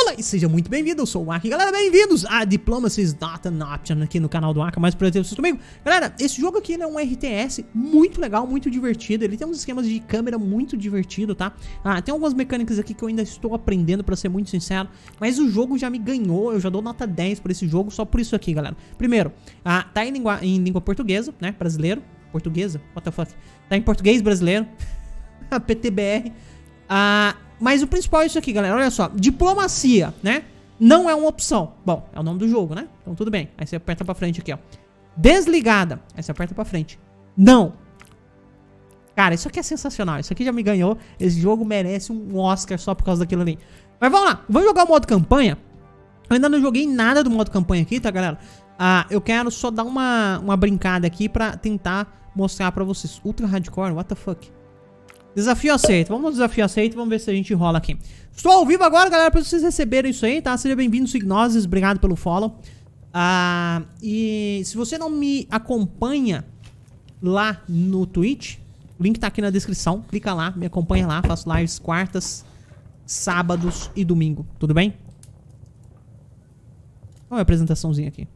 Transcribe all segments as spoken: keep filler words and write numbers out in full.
Olá e seja muito bem-vindo, eu sou o Aka. Galera, bem-vindos a Diplomacy is Not an Option aqui no canal do Aka, mais prazer vocês comigo. Galera, esse jogo aqui ele é um R T S muito legal, muito divertido. Ele tem uns esquemas de câmera muito divertido, tá? Ah, tem algumas mecânicas aqui que eu ainda estou aprendendo, pra ser muito sincero. Mas o jogo já me ganhou, eu já dou nota dez pra esse jogo, só por isso aqui, galera. Primeiro, ah, tá em língua, em língua portuguesa, né? Brasileiro. Portuguesa? What the fuck? Tá em português brasileiro. P T B R. Ah... Mas o principal é isso aqui, galera, olha só. Diplomacia, né? Não é uma opção. Bom, é o nome do jogo, né? Então tudo bem. Aí você aperta pra frente aqui, ó. Desligada. Aí você aperta pra frente. Não. Cara, isso aqui é sensacional. Isso aqui já me ganhou. Esse jogo merece um Oscar só por causa daquilo ali. Mas vamos lá. Vamos jogar o modo campanha. Eu ainda não joguei nada do modo campanha aqui, tá, galera? Ah, eu quero só dar uma, uma brincada aqui pra tentar mostrar pra vocês. Ultra hardcore, what the fuck? Desafio aceito, vamos no desafio aceito, vamos ver se a gente rola aqui. Estou ao vivo agora, galera, para vocês receberem isso aí, tá? Seja bem-vindo, Signoses, obrigado pelo follow. Ah, e se você não me acompanha lá no Twitch, o link tá aqui na descrição, clica lá, me acompanha lá, faço lives quartas, sábados e domingo, tudo bem? Olha a apresentaçãozinha aqui.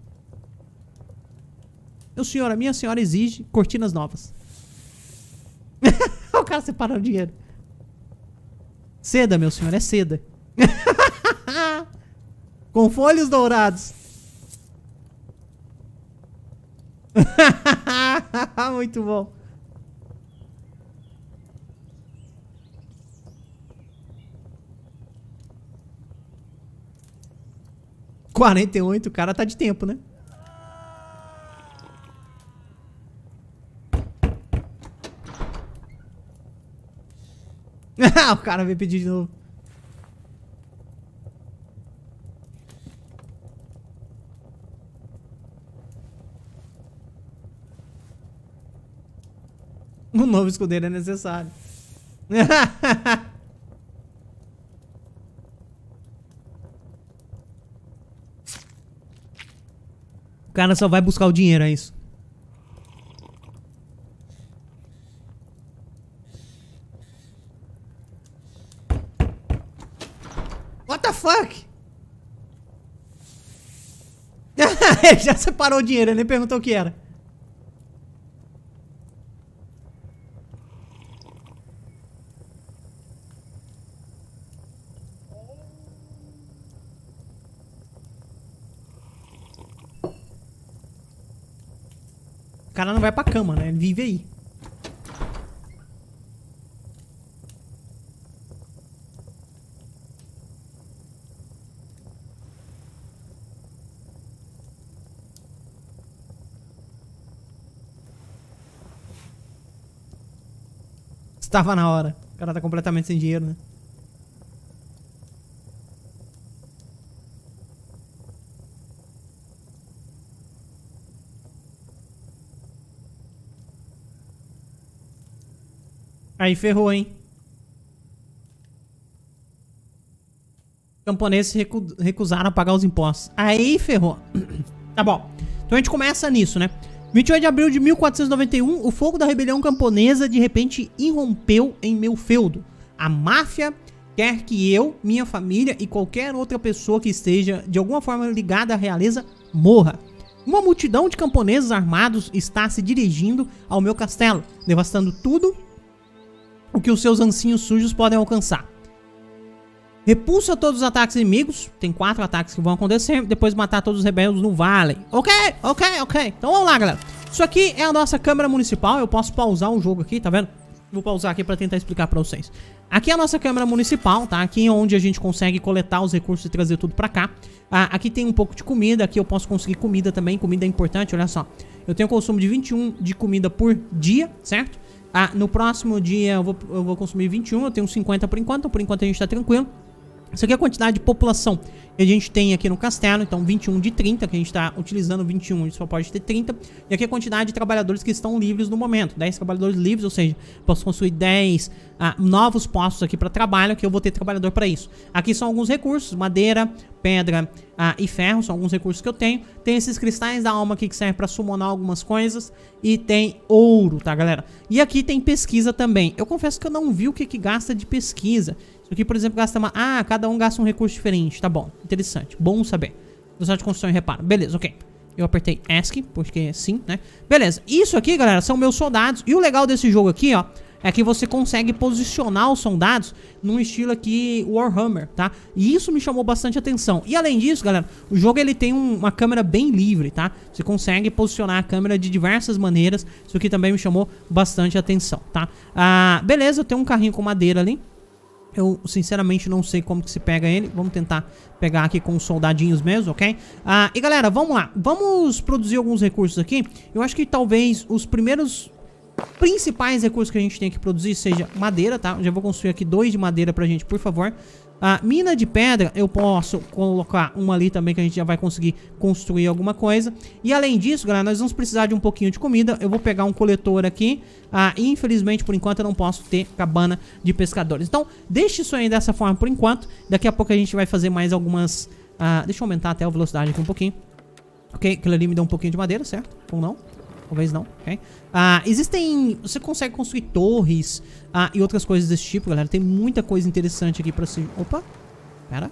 Meu senhor, a minha senhora exige cortinas novas. O cara separou o dinheiro. Seda, meu senhor, é seda. Com folhos dourados. Muito bom. quarenta e oito, o cara tá de tempo, né? O cara veio pedir de novo. Um novo escudeiro é necessário. O cara só vai buscar o dinheiro, é isso. What the fuck? Ele já separou o dinheiro, ele nem perguntou o que era. O cara não vai pra cama, né? Ele vive aí. Estava na hora. O cara tá completamente sem dinheiro, né? Aí ferrou, hein? Camponeses recu recusaram a pagar os impostos. Aí ferrou. Tá bom. Então a gente começa nisso, né? vinte e oito de abril de mil quatrocentos e noventa e um, o fogo da rebelião camponesa de repente irrompeu em meu feudo. A máfia quer que eu, minha família e qualquer outra pessoa que esteja de alguma forma ligada à realeza morra. Uma multidão de camponeses armados está se dirigindo ao meu castelo, devastando tudo o que os seus ancinhos sujos podem alcançar. Repulsa todos os ataques inimigos. Tem quatro ataques que vão acontecer. Depois matar todos os rebeldes no vale. Ok, ok, ok. Então vamos lá, galera. Isso aqui é a nossa Câmara Municipal. Eu posso pausar o jogo aqui, tá vendo? Vou pausar aqui pra tentar explicar pra vocês. Aqui é a nossa Câmara Municipal, tá? Aqui é onde a gente consegue coletar os recursos e trazer tudo pra cá. Ah, aqui tem um pouco de comida. Aqui eu posso conseguir comida também. Comida é importante, olha só. Eu tenho consumo de vinte e um de comida por dia, certo? Ah, no próximo dia eu vou, eu vou consumir vinte e um. Eu tenho cinquenta por enquanto. Então por enquanto a gente tá tranquilo. Isso aqui é a quantidade de população que a gente tem aqui no castelo. Então vinte e um de trinta, que a gente está utilizando vinte e um, a gente só pode ter trinta. E aqui é a quantidade de trabalhadores que estão livres no momento, dez trabalhadores livres, ou seja, posso construir dez ah, novos postos aqui para trabalho, que eu vou ter trabalhador para isso. Aqui são alguns recursos, madeira, pedra ah, e ferro, são alguns recursos que eu tenho. Tem esses cristais da alma aqui que servem para summonar algumas coisas. E tem ouro, tá, galera? E aqui tem pesquisa também. Eu confesso que eu não vi o que que gasta de pesquisa. Isso aqui, por exemplo, gasta uma... Ah, cada um gasta um recurso diferente. Tá bom, interessante. Bom saber. Velocidade de construção e reparo. Beleza, ok. Eu apertei ESC, porque sim, né? Beleza. Isso aqui, galera, são meus soldados. E o legal desse jogo aqui, ó, é que você consegue posicionar os soldados num estilo aqui Warhammer, tá? E isso me chamou bastante atenção. E além disso, galera, o jogo ele tem um, uma câmera bem livre, tá? Você consegue posicionar a câmera de diversas maneiras. Isso aqui também me chamou bastante atenção, tá? Ah, beleza, eu tenho um carrinho com madeira ali. Eu, sinceramente, não sei como que se pega ele. Vamos tentar pegar aqui com os soldadinhos mesmo, ok? Ah, e galera, vamos lá. Vamos produzir alguns recursos aqui. Eu acho que talvez os primeiros... principais recursos que a gente tem que produzir seja madeira, tá? Eu já vou construir aqui dois de madeira pra gente, por favor. A mina de pedra, eu posso colocar uma ali também, que a gente já vai conseguir construir alguma coisa. E além disso, galera, nós vamos precisar de um pouquinho de comida. Eu vou pegar um coletor aqui. Ah, e infelizmente, por enquanto, eu não posso ter cabana de pescadores. Então, deixe isso aí dessa forma por enquanto. Daqui a pouco a gente vai fazer mais algumas... Ah, deixa eu aumentar até a velocidade aqui um pouquinho. Ok, aquilo ali me dá um pouquinho de madeira, certo? Ou não? Talvez não, ok? Ah, existem... Você consegue construir torres ah, e outras coisas desse tipo, galera. Tem muita coisa interessante aqui pra se... Opa, pera.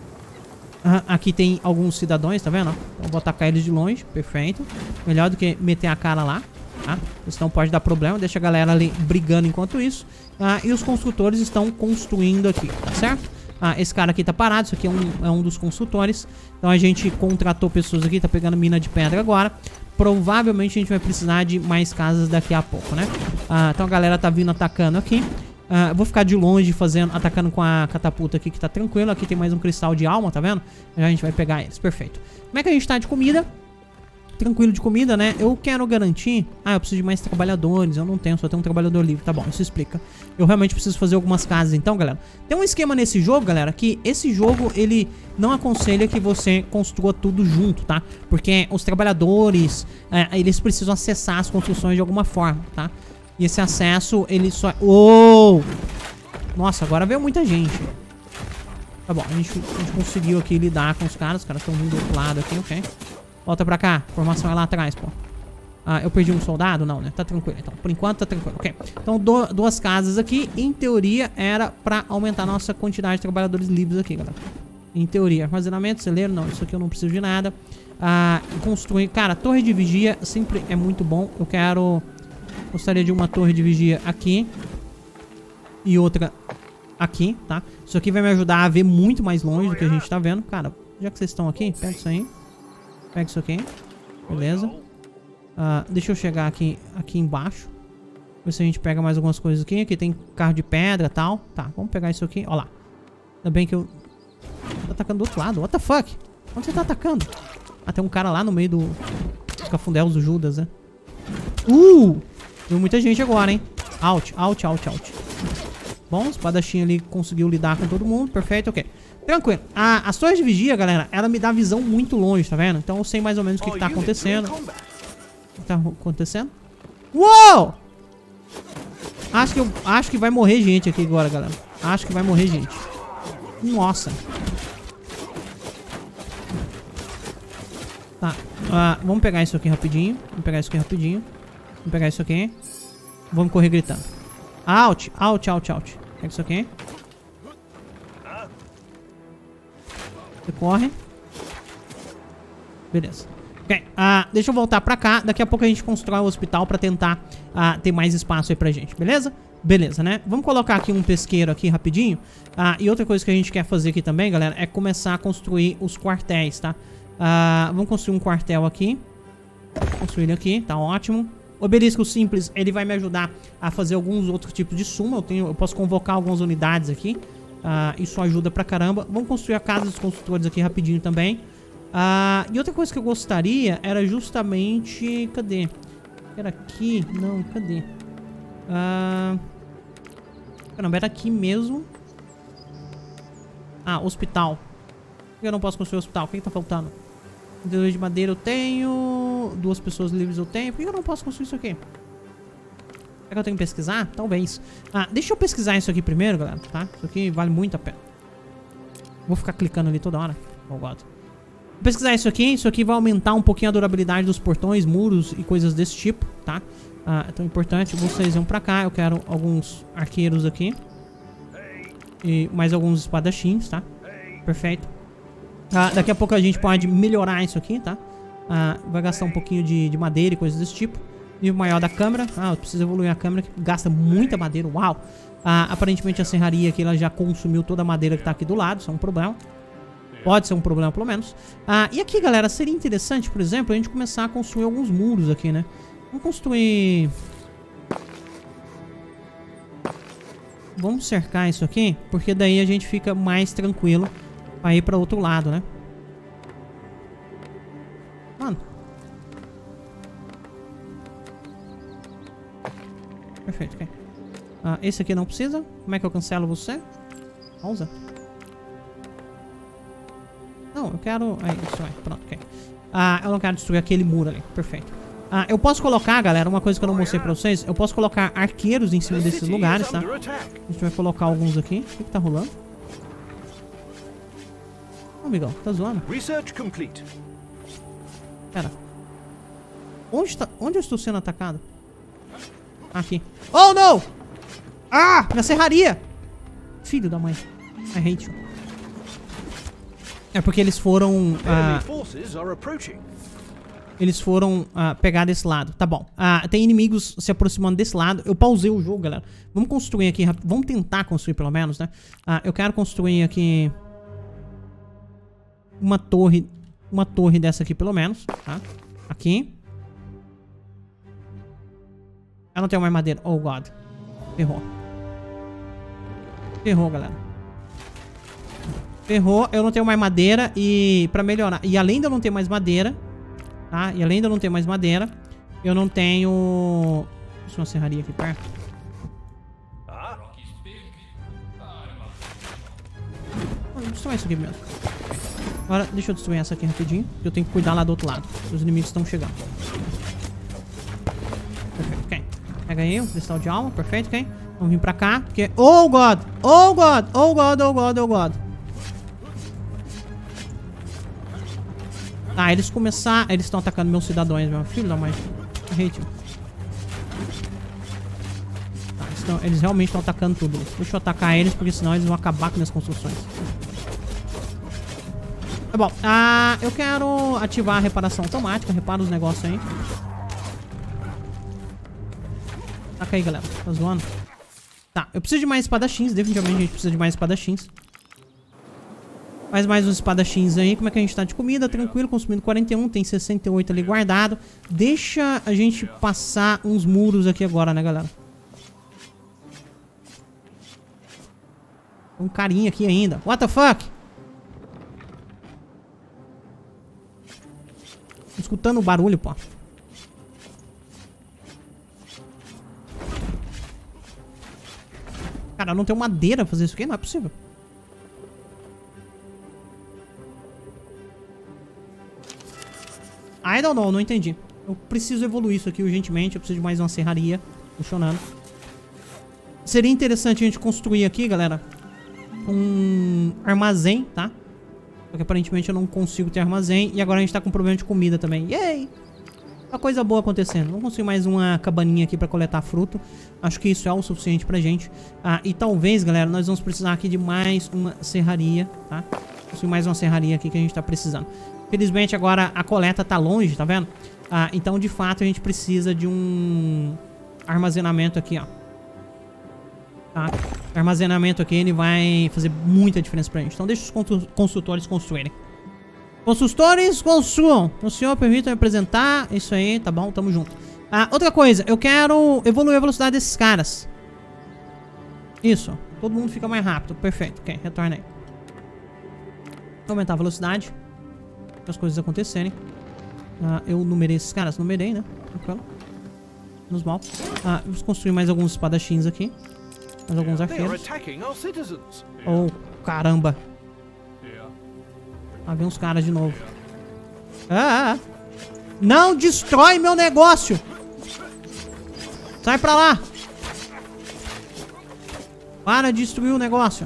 Ah, aqui tem alguns cidadãos, tá vendo? Então vou atacar eles de longe, perfeito. Melhor do que meter a cara lá, tá? Senão pode dar problema, deixa a galera ali brigando enquanto isso. Ah, e os construtores estão construindo aqui, tá certo? Ah, esse cara aqui tá parado, isso aqui é um, é um dos construtores. Então a gente contratou pessoas aqui, tá pegando mina de pedra agora. Provavelmente a gente vai precisar de mais casas daqui a pouco, né? Ah, então a galera tá vindo atacando aqui. Ah, eu vou ficar de longe fazendo, atacando com a catapulta aqui, que tá tranquilo. Aqui tem mais um cristal de alma, tá vendo? Já a gente vai pegar eles, perfeito. Como é que a gente tá de comida? Tranquilo de comida, né? Eu quero garantir... Ah, eu preciso de mais trabalhadores. Eu não tenho, só tenho um trabalhador livre. Tá bom, isso explica. Eu realmente preciso fazer algumas casas. Então, galera, tem um esquema nesse jogo, galera, que esse jogo, ele não aconselha que você construa tudo junto, tá? Porque os trabalhadores, é, eles precisam acessar as construções de alguma forma, tá? E esse acesso, ele só... Uou! Nossa, agora veio muita gente. Tá bom, a gente, a gente conseguiu aqui lidar com os caras. Os caras estão vindo do outro lado aqui, ok? Volta pra cá. Formação é lá atrás, pô. Ah, eu perdi um soldado? Não, né? Tá tranquilo. Então, por enquanto tá tranquilo. Ok. Então, do, duas casas aqui. Em teoria, era pra aumentar a nossa quantidade de trabalhadores livres aqui, galera. Em teoria. Armazenamento, celeiro. Não, isso aqui eu não preciso de nada. Ah, construir... Cara, torre de vigia sempre é muito bom. Eu quero... Gostaria de uma torre de vigia aqui. E outra aqui, tá? Isso aqui vai me ajudar a ver muito mais longe do que a gente tá vendo. Cara, já que vocês estão aqui, pega isso aí. Pega isso aqui. Beleza. Uh, deixa eu chegar aqui, aqui embaixo. Ver se a gente pega mais algumas coisas aqui. Aqui tem carro de pedra e tal. Tá, vamos pegar isso aqui. Ó lá. Ainda bem que eu... Tô atacando do outro lado. What the fuck? Onde você tá atacando? Ah, tem um cara lá no meio do... Dos cafundéus do Judas, né? Uh! Deu muita gente agora, hein? Out, out, out, out. Bom, o espadachim ali conseguiu lidar com todo mundo. Perfeito, ok. Tranquilo. Ah, as torres de vigia, galera, ela me dá visão muito longe, tá vendo? Então eu sei mais ou menos o que, que tá acontecendo. O que tá acontecendo? Uou! Acho que, eu, acho que vai morrer gente aqui agora, galera. Acho que vai morrer gente. Nossa. Tá. Ah, vamos pegar isso aqui rapidinho. Vamos pegar isso aqui rapidinho. Vamos pegar isso aqui. Vamos correr gritando. Out, out, out, out. Pega isso aqui. Você corre. Beleza. Ok. Ah, deixa eu voltar pra cá. Daqui a pouco a gente constrói o hospital pra tentar ah, ter mais espaço aí pra gente. Beleza? Beleza, né? Vamos colocar aqui um pesqueiro aqui rapidinho. Ah, e outra coisa que a gente quer fazer aqui também, galera, é começar a construir os quartéis, tá? Ah, vamos construir um quartel aqui. Construir ele aqui. Tá ótimo. Obelisco simples, ele vai me ajudar a fazer alguns outros tipos de suma. Eu, tenho, eu posso convocar algumas unidades aqui. Uh, isso ajuda pra caramba. Vamos construir a casa dos construtores aqui rapidinho também. Uh, e outra coisa que eu gostaria era justamente... Cadê? Era aqui? Não, cadê? Uh, caramba, era aqui mesmo. Ah, hospital. Por que eu não posso construir hospital? O que, que tá faltando? Vendedor de madeira eu tenho. Duas pessoas livres eu tenho. Por que eu não posso construir isso aqui? Será que eu tenho que pesquisar? Talvez. Ah, deixa eu pesquisar isso aqui primeiro, galera, tá? Isso aqui vale muito a pena. Vou ficar clicando ali toda hora. Oh, God. Vou pesquisar isso aqui. Isso aqui vai aumentar um pouquinho a durabilidade dos portões, muros e coisas desse tipo, tá? Ah, é tão importante. Vocês vão pra cá. Eu quero alguns arqueiros aqui. E mais alguns espadachins, tá? Perfeito. Ah, daqui a pouco a gente pode melhorar isso aqui, tá? Ah, vai gastar um pouquinho de, de madeira e coisas desse tipo. Nível maior da câmera. Ah, eu preciso evoluir a câmera, que gasta muita madeira. Uau! Ah, aparentemente a serraria aqui, ela já consumiu toda a madeira que tá aqui do lado. Isso é um problema. Pode ser um problema, pelo menos. Ah, e aqui, galera, seria interessante, por exemplo, a gente começar a construir alguns muros aqui, né? Vamos construir... Vamos cercar isso aqui, porque daí a gente fica mais tranquilo pra ir pra outro lado, né? Mano. Perfeito, ok. Ah, esse aqui não precisa. Como é que eu cancelo você? Pausa. Não, eu quero... Aí, isso aí, pronto, ok. Ah, eu não quero destruir aquele muro ali. Perfeito. Ah, eu posso colocar, galera, uma coisa que eu não mostrei pra vocês. Eu posso colocar arqueiros em cima desses lugares, tá? A gente vai colocar alguns aqui. O que que tá rolando? Ô, amigão, tá zoando? Pera. Onde, tá... Onde eu estou sendo atacado? Aqui. Oh, não! Ah! Minha serraria! Filho da mãe. I hate you. É porque eles foram... Ah, eles foram ah, pegar desse lado. Tá bom. Ah, tem inimigos se aproximando desse lado. Eu pausei o jogo, galera. Vamos construir aqui. Vamos tentar construir pelo menos, né? Ah, eu quero construir aqui... Uma torre... Uma torre dessa aqui pelo menos. Tá? Aqui. Eu não tenho mais madeira. Oh, God. Ferrou. Ferrou, galera. Ferrou. Eu não tenho mais madeira. E pra melhorar... E além de eu não ter mais madeira... Tá? E além de eu não ter mais madeira... Eu não tenho... Deixa uma serraria aqui perto. Vou destruir isso aqui mesmo. Agora, deixa eu destruir essa aqui rapidinho. Eu tenho que cuidar lá do outro lado. Os inimigos estão chegando. Perfeito, ok. Pega aí o cristal de alma. Perfeito, ok. Vamos vir pra cá. Porque... Oh, God! Oh, God! Oh, God! Oh, God! Oh, God! Tá, eles começaram... Eles estão atacando meus cidadãos, meu filho da mãe. Hate you. Tá, eles, tão... eles realmente estão atacando tudo. Deixa eu atacar eles, porque senão eles vão acabar com minhas construções. Tá bom, ah, eu quero ativar a reparação automática. Repara os negócios aí. Taca aí, galera. Tá zoando? Tá, eu preciso de mais espadachins. Definitivamente a gente precisa de mais espadachins. Faz mais uns espadachins aí. Como é que a gente tá de comida? Tranquilo, consumindo quarenta e um. Tem sessenta e oito ali guardado. Deixa a gente passar uns muros aqui agora, né, galera? Um carinha aqui ainda. What the fuck? Tô escutando o barulho, pô. Cara, eu não tenho madeira pra fazer isso aqui. Não é possível. I don't know, não entendi. Eu preciso evoluir isso aqui urgentemente. Eu preciso de mais uma serraria funcionando. Seria interessante a gente construir aqui, galera, um armazém, tá? Porque aparentemente eu não consigo ter armazém. E agora a gente tá com problema de comida também. Yay! Uma coisa boa acontecendo. Vamos construir mais uma cabaninha aqui pra coletar fruto. Acho que isso é o suficiente pra gente. Ah, e talvez, galera, nós vamos precisar aqui de mais uma serraria, tá? Construir mais uma serraria aqui que a gente tá precisando. Felizmente agora a coleta tá longe, tá vendo? Ah, então de fato a gente precisa de um armazenamento aqui, ó. Tá? O armazenamento aqui, ele vai fazer muita diferença pra gente. Então deixa os consultores construírem. Consultores, construam. O senhor permita me apresentar. Isso aí, tá bom, tamo junto. Ah, outra coisa, eu quero evoluir a velocidade desses caras. Isso, todo mundo fica mais rápido. Perfeito, ok, retorna aí. Aumentar a velocidade. Para as coisas acontecerem. Ah, eu numerei esses caras, numerei, né? Tranquilo. Menos mal. Ah, vamos construir mais alguns espadachins aqui. Mais alguns arqueiros. Oh, caramba. Ah, vem uns caras de novo. Ah, ah, não destrói meu negócio. Sai pra lá. Para de destruir o negócio.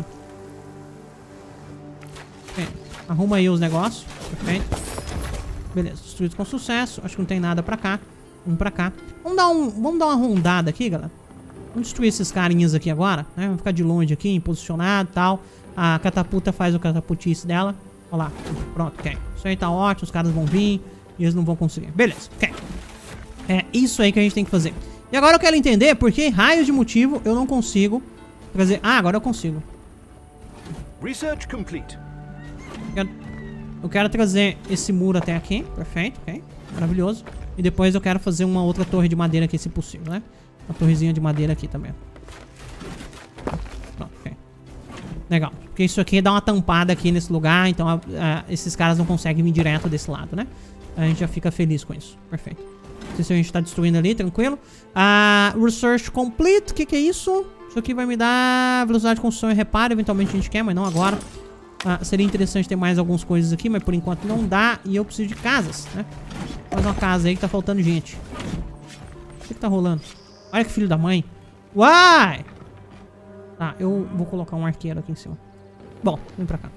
Okay. Arruma aí os negócios. Perfeito. Beleza, destruído com sucesso. Acho que não tem nada pra cá. Vamos pra cá. Vamos dar, um, vamos dar uma rondada aqui, galera. Vamos destruir esses carinhas aqui agora, né? Vamos ficar de longe aqui, posicionado e tal. A catapulta faz o catapultice dela. Olha lá. Pronto, ok. Isso aí tá ótimo, os caras vão vir e eles não vão conseguir. Beleza, ok. É isso aí que a gente tem que fazer. E agora eu quero entender por que raios de motivo eu não consigo trazer... Ah, agora eu consigo. Research complete. Eu quero, eu quero trazer esse muro até aqui. Perfeito, ok. Maravilhoso. E depois eu quero fazer uma outra torre de madeira aqui, se possível, né? Uma torrezinha de madeira aqui também. Pronto, ok. Legal. Porque isso aqui dá uma tampada aqui nesse lugar. Então a, a, esses caras não conseguem vir direto desse lado, né? A gente já fica feliz com isso. Perfeito. Não sei se a gente tá destruindo ali, tranquilo. Ah, research complete. O que que é isso? Isso aqui vai me dar velocidade de construção e reparo. Eventualmente a gente quer, mas não agora. Ah, seria interessante ter mais algumas coisas aqui, mas por enquanto não dá. E eu preciso de casas, né? Faz uma casa aí que tá faltando gente. O que que tá rolando? Olha que filho da mãe. Uai! Tá, eu vou colocar um arqueiro aqui em cima. Bom, vem pra cá.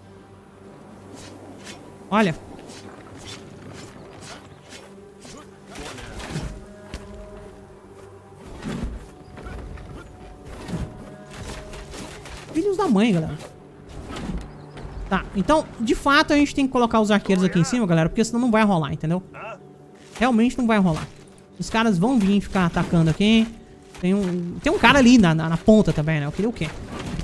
Olha. Filhos da mãe, galera. Tá, então, de fato, a gente tem que colocar os arqueiros aqui em cima, galera, porque senão não vai rolar, entendeu? Realmente não vai rolar. Os caras vão vir ficar atacando aqui. Tem um, tem um cara ali na, na, na ponta também, né? Eu queria o quê?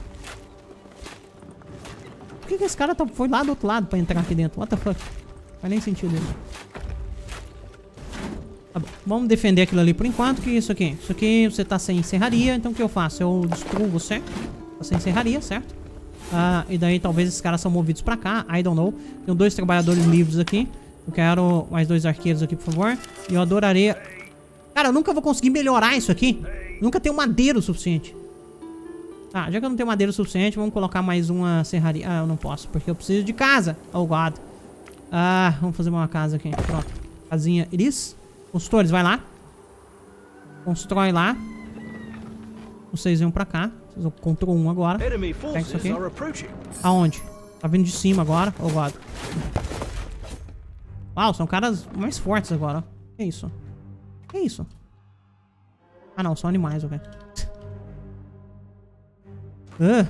Por que, que esse cara tá, foi lá do outro lado pra entrar aqui dentro? What the fuck? Não faz nem sentido isso. Tá bom, vamos defender aquilo ali por enquanto. O que é isso aqui? Isso aqui você tá sem serraria, então o que eu faço? Eu destruo você. Tá sem serraria, certo? Ah, e daí talvez esses caras são movidos pra cá. I don't know. Tenho dois trabalhadores livres aqui. Eu quero mais dois arqueiros aqui, por favor. E eu adoraria... Cara, eu nunca vou conseguir melhorar isso aqui. Eu nunca tenho madeira o suficiente. Tá, já que eu não tenho madeira o suficiente, vamos colocar mais uma serraria. Ah, eu não posso, porque eu preciso de casa. Oh, God. Ah, vamos fazer uma casa aqui. Pronto. Casinha Iris. Construtores, vai lá. Constrói lá. Vocês vêm pra cá. Vocês vão contra um agora. Pega isso aqui. Aonde? Tá vindo de cima agora. Oh, God. Uau, são caras mais fortes agora. Que isso? Que isso? Ah, não. São animais, ok. uh.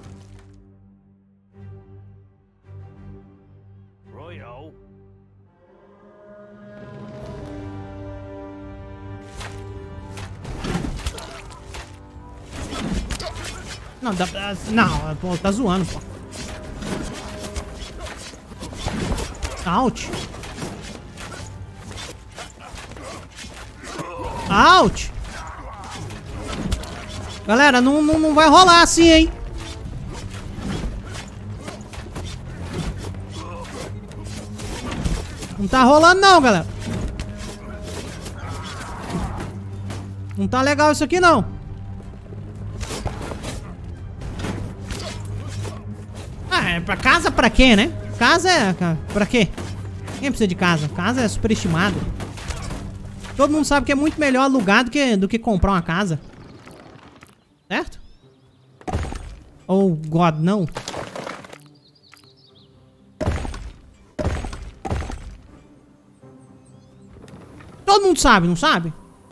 Não, dá, não, pô, tá zoando, pô. Out. Out. Galera, não, não, não vai rolar assim, hein? Não tá rolando não, galera. Não tá legal isso aqui, não. Ah, é pra casa pra quê, né? Casa é... pra quê? Quem precisa de casa? Casa é superestimado. Todo mundo sabe que é muito melhor alugar do que, do que comprar uma casa. Certo? Oh, God, não. Todo mundo sabe, não sabe?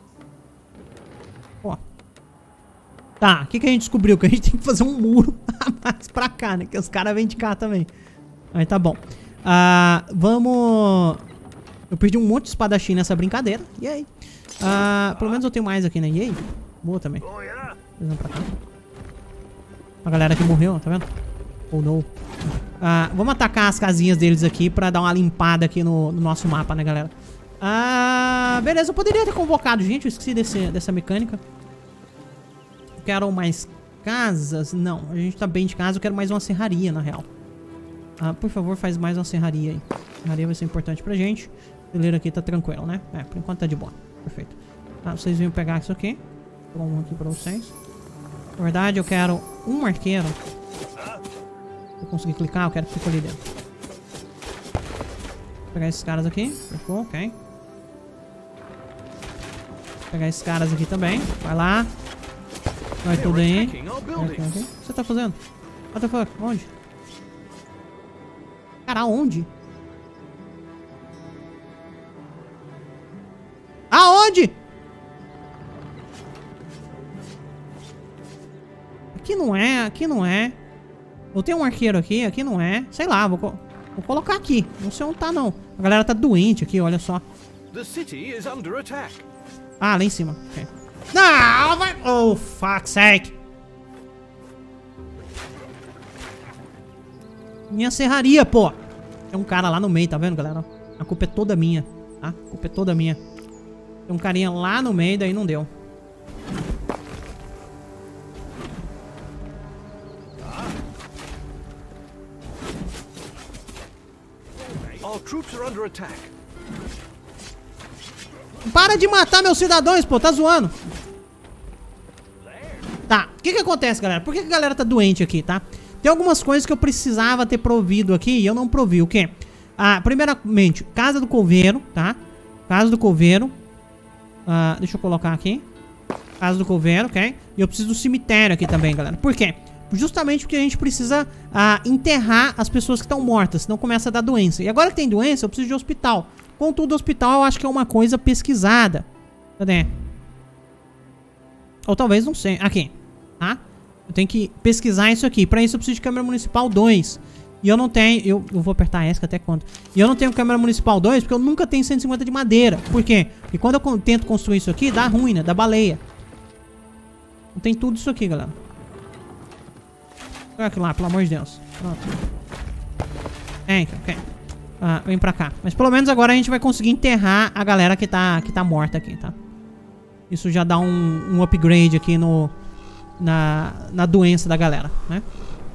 Ó. Tá, o que, que a gente descobriu? Que a gente tem que fazer um muro mais pra cá, né? Que os caras vêm de cá também. Aí tá bom. Ah, vamos... Eu perdi um monte de espadachim nessa brincadeira. E aí? Ah, pelo menos eu tenho mais aqui, né? E aí? Boa também. Vamos pra cá. A galera que morreu, tá vendo? Oh, não. Ah, vamos atacar as casinhas deles aqui pra dar uma limpada aqui no, no nosso mapa, né, galera? Ah, beleza, eu poderia ter convocado, gente. Eu esqueci desse, dessa mecânica. Eu quero mais casas. Não, a gente tá bem de casa. Eu quero mais uma serraria, na real. Ah, por favor, faz mais uma serraria aí. Serraria vai ser importante pra gente. O celeiro aqui tá tranquilo, né? É, por enquanto tá de boa. Perfeito. Ah, vocês vêm pegar isso aqui. Vou um aqui pra vocês. Na verdade, eu quero um arqueiro. Se eu conseguir clicar, eu quero que fique ali dentro. Vou pegar esses caras aqui. Perfeito, ok. Vou pegar esses caras aqui também. Vai lá. Vai tudo aí. Okay, okay. O que você tá fazendo? What the fuck? Onde? Cara, aonde? Aonde? aqui não é, aqui não é. Eu tenho um arqueiro aqui, aqui não é. Sei lá, vou, co vou colocar aqui. Não sei onde tá, não. A galera tá doente aqui, olha só. The city is under attack. Ah, lá em cima. Okay. Não, vai... Oh, fuck's sake. Minha serraria, pô. Tem um cara lá no meio, tá vendo, galera? A culpa é toda minha, tá? A culpa é toda minha. Tem um carinha lá no meio, daí não deu. Our troops are under attack. Para de matar meus cidadãos, pô, tá zoando. Tá, o que que acontece, galera? Por que que a galera tá doente aqui, tá? Tem algumas coisas que eu precisava ter provido aqui e eu não provi. O quê? Ah, primeiramente, Casa do Coveiro, tá? Casa do Coveiro. Ah, deixa eu colocar aqui. Casa do Coveiro, ok? E eu preciso do cemitério aqui também, galera. Por quê? Justamente porque a gente precisa ah, enterrar as pessoas que estão mortas, senão começa a dar doença. E agora que tem doença, eu preciso de hospital. Contudo, hospital eu acho que é uma coisa pesquisada. Cadê? Ou talvez não sei. Aqui, tá? Eu tenho que pesquisar isso aqui. Pra isso eu preciso de Câmara Municipal dois. E eu não tenho... Eu, eu vou apertar ESC até quando? E eu não tenho Câmara Municipal dois porque eu nunca tenho cento e cinquenta de madeira. Por quê? Porque quando eu tento construir isso aqui, dá ruim, né? Dá baleia. Não tem tudo isso aqui, galera. Olha aqui lá, pelo amor de Deus. Pronto. Tem, ok. Ah, vem pra cá. Mas pelo menos agora a gente vai conseguir enterrar a galera que tá, que tá morta aqui, tá? Isso já dá um, um upgrade aqui no... Na, na doença da galera, né?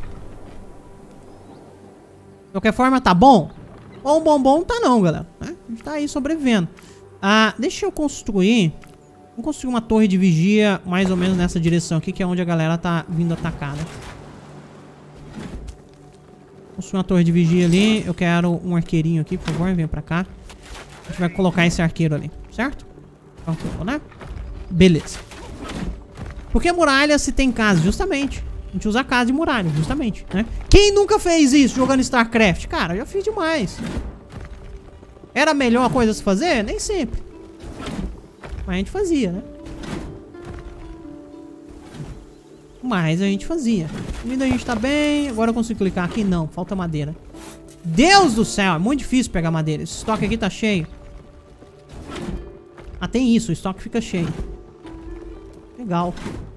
De qualquer forma, tá bom? Bom, bom, bom, tá não, galera, né? A gente tá aí sobrevivendo. Ah, deixa eu construir... Vamos construir uma torre de vigia mais ou menos nessa direção aqui, que é onde a galera tá vindo atacada. Construir uma torre de vigia ali. Eu quero um arqueirinho aqui, por favor, venha pra cá. A gente vai colocar esse arqueiro ali, certo? Tranquilo, né? Beleza. Por que muralha se tem casa? Justamente. A gente usa casa de muralha, justamente, né? Quem nunca fez isso jogando StarCraft? Cara, eu já fiz demais. Era a melhor coisa a se fazer? Nem sempre. Mas a gente fazia, né? Mas a gente fazia. Comida a gente tá bem. Agora eu consigo clicar aqui? Não, falta madeira. Deus do céu, é muito difícil pegar madeira. Esse estoque aqui tá cheio. Ah, tem isso, o estoque fica cheio. Legal.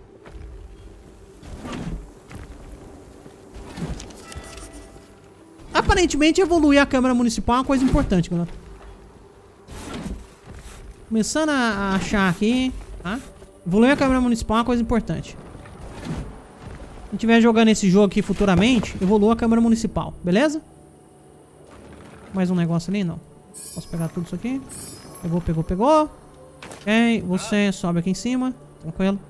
Aparentemente evoluir a Câmara Municipal é uma coisa importante, galera. Começando a achar aqui, tá? Evoluir a Câmara Municipal é uma coisa importante. Se estiver jogando esse jogo aqui futuramente, evolua a Câmara Municipal, beleza? Mais um negócio ali? Não. Posso pegar tudo isso aqui? Pegou, pegou, pegou. Ok, você sobe aqui em cima. Tranquilo.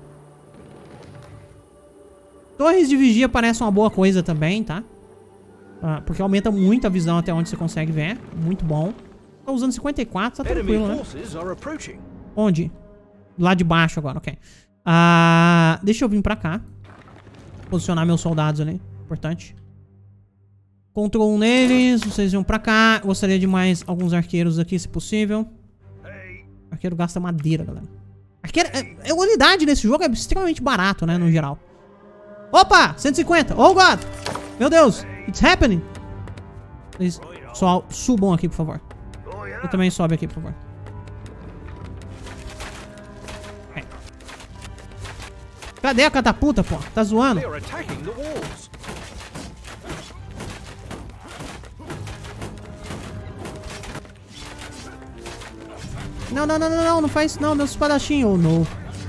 Torres de vigia parece uma boa coisa também, tá? Ah, porque aumenta muito a visão até onde você consegue ver. Muito bom. Tô usando cinquenta e quatro, tá tranquilo, né? Onde? Lá de baixo agora, ok. Ah, deixa eu vir pra cá. Posicionar meus soldados ali. Importante. Control um neles. Vocês vão pra cá. Gostaria de mais alguns arqueiros aqui, se possível. Arqueiro gasta madeira, galera. Arqueiro, é, a unidade nesse jogo é extremamente barato, né, no geral. Opa! cento e cinquenta! Oh, God! Meu Deus! It's happening! Vocês só subam aqui, por favor. Eu também sobe aqui, por favor. Okay. Cadê a catapulta, pô? Tá zoando? Não, não, não, não, não, não faz isso não, meu espadachim. Oh, não.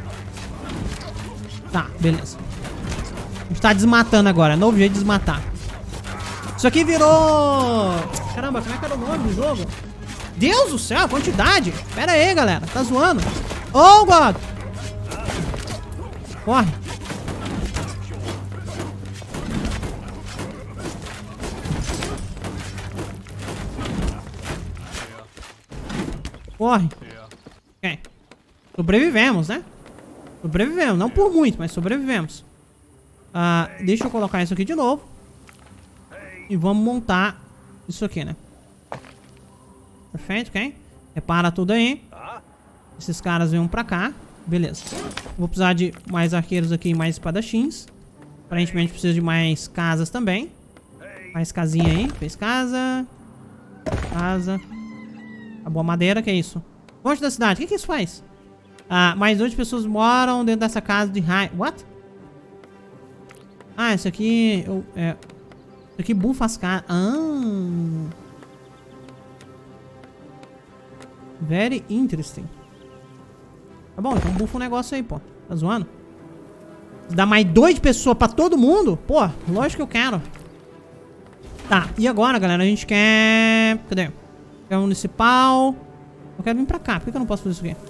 Tá, beleza. A gente tá desmatando agora, novo jeito de desmatar. Isso aqui virou... Caramba, como é que era o nome do jogo? Deus do céu, quantidade. Pera aí, galera, tá zoando. Oh, God. Corre. Corre. Ok. Sobrevivemos, né? Sobrevivemos. Não por muito, mas sobrevivemos. Ah, deixa eu colocar isso aqui de novo. E vamos montar isso aqui, né? Perfeito, ok? Repara tudo aí. Esses caras vêm pra cá. Beleza. Vou precisar de mais arqueiros aqui e mais espadachins. Aparentemente precisa de mais casas também. Mais casinha aí. Fez casa. Casa. Acabou a madeira, que é isso? Longe da cidade. O que que isso faz? Ah, mais oito pessoas moram dentro dessa casa de raio. What? Ah, isso aqui... Eu, é, isso aqui bufa as casas. Ah... Very interesting. Tá bom, então bufa um negócio aí, pô. Tá zoando? Dá mais dois de pessoa pra todo mundo? Pô, lógico que eu quero. Tá, e agora, galera, a gente quer... Cadê? Quer municipal. Eu quero vir pra cá. Por que eu não posso fazer isso aqui?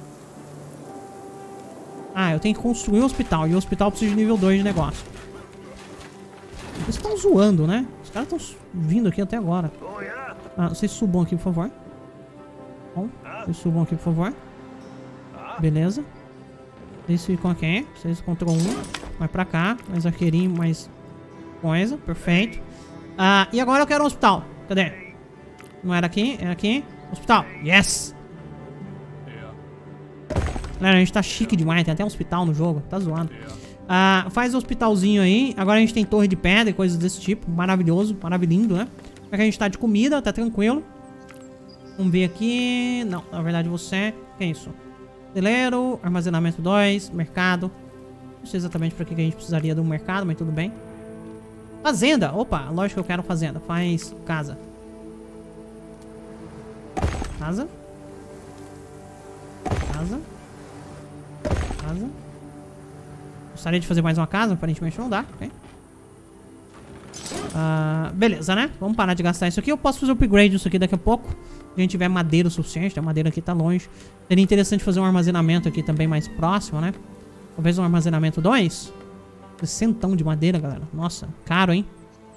Ah, eu tenho que construir um hospital. E o hospital precisa de nível dois de negócio. Vocês estão zoando, né? Os caras estão vindo aqui até agora. Ah, vocês subam aqui, por favor. Bom, vocês subam aqui, por favor. Beleza. Vocês ficam aqui. Vocês controlam um. Vai pra cá. Mais arqueirinho, mais coisa. Perfeito. Ah, e agora eu quero um hospital. Cadê? Não era aqui, era aqui. Hospital. Yes! Galera, a gente tá chique demais. Tem até um hospital no jogo. Tá zoando. Ah, faz o hospitalzinho aí. Agora a gente tem torre de pedra e coisas desse tipo. Maravilhoso. Maravilhoso, né? Como é que a gente tá de comida? Tá tranquilo. Vamos ver aqui. Não, na verdade você... O que é isso? Celeiro, armazenamento dois, mercado. Não sei exatamente pra que a gente precisaria de um mercado, mas tudo bem. Fazenda. Opa, lógico que eu quero fazenda. Faz casa. Casa. Casa. Casa. Gostaria de fazer mais uma casa, aparentemente não dá, ok? Uh, beleza, né? Vamos parar de gastar isso aqui. Eu posso fazer o upgrade disso aqui daqui a pouco. Se a gente tiver madeira o suficiente. A madeira aqui tá longe. Seria interessante fazer um armazenamento aqui também mais próximo, né? Talvez um armazenamento dois. sessenta de madeira, galera. Nossa, caro, hein?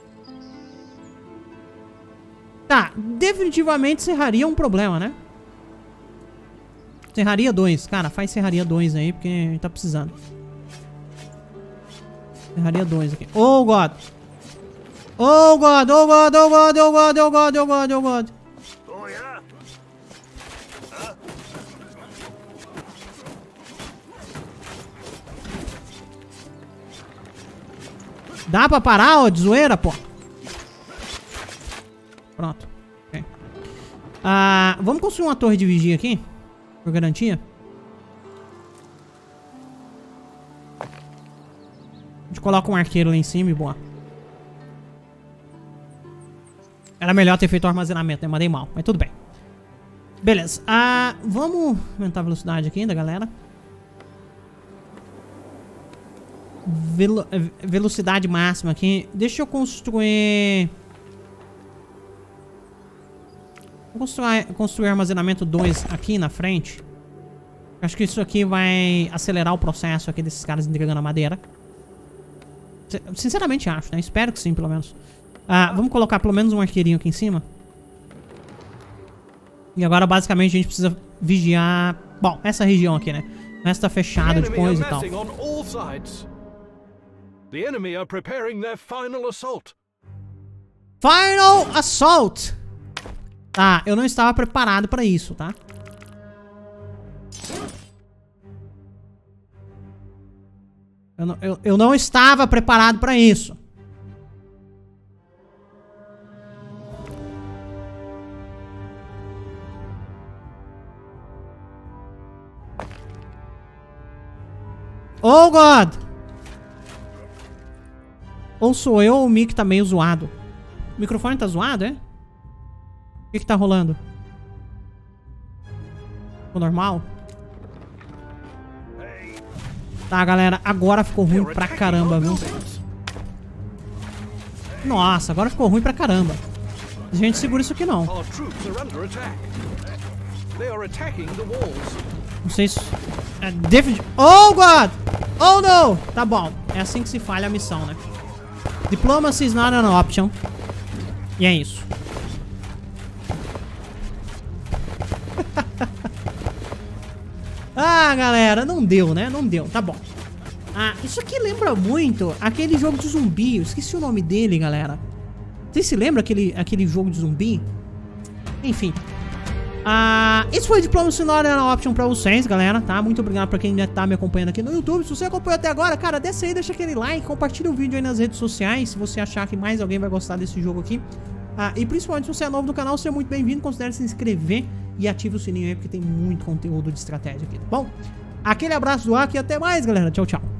Tá, definitivamente serraria é um problema, né? Serraria dois. Cara, faz serraria dois aí, porque a gente tá precisando. Serraria dois aqui. Oh, God! Oh, God! Oh, God! Oh, God! Oh, God! Oh, God! Oh, God! Oh, God! Dá pra parar, ó, de zoeira, pô? Pronto. Okay. Ah, vamos construir uma torre de vigia aqui. Por garantia. A gente coloca um arqueiro lá em cima e boa. Era melhor ter feito o armazenamento, né? Mandei mal, mas tudo bem. Beleza. Ah, vamos aumentar a velocidade aqui da galera. Velo velocidade máxima aqui. Deixa eu construir... Vou construir, construir armazenamento dois aqui na frente. Acho que isso aqui vai acelerar o processo aqui desses caras entregando a madeira. Sinceramente acho, né? Espero que sim, pelo menos. Ah, vamos colocar pelo menos um arqueirinho aqui em cima. E agora basicamente a gente precisa vigiar... Bom, essa região aqui, né? O resto tá fechado de coisa e tal. The enemy are preparing their final assault. Final Assault! Tá, eu não estava preparado pra isso, tá? Eu não, eu, eu não estava preparado pra isso. Oh, God! Ou sou eu ou o mic tá meio zoado? O microfone tá zoado, é? O que que tá rolando? Ficou normal? Tá, galera. Agora ficou ruim pra caramba, viu? Nossa, agora ficou ruim pra caramba. A gente segura isso aqui, não. Não sei se... É definit... Oh, God! Oh, no! Tá bom. É assim que se falha a missão, né? Diplomacy is not an option. E é isso. Ah, galera, não deu, né? Não deu, tá bom. Ah, isso aqui lembra muito aquele jogo de zumbi. Eu esqueci o nome dele, galera. Vocês se lembram aquele, aquele jogo de zumbi? Enfim. Ah, esse foi o Diplomacy Not an Option pra vocês, galera, tá? Muito obrigado pra quem ainda tá me acompanhando aqui no YouTube. Se você acompanhou até agora, cara, desce aí, deixa aquele like, compartilha o vídeo aí nas redes sociais, se você achar que mais alguém vai gostar desse jogo aqui. Ah, e principalmente se você é novo no canal, seja muito bem-vindo, considere se inscrever e ative o sininho aí, porque tem muito conteúdo de estratégia aqui, tá bom? Aquele abraço do Aki e até mais, galera. Tchau, tchau.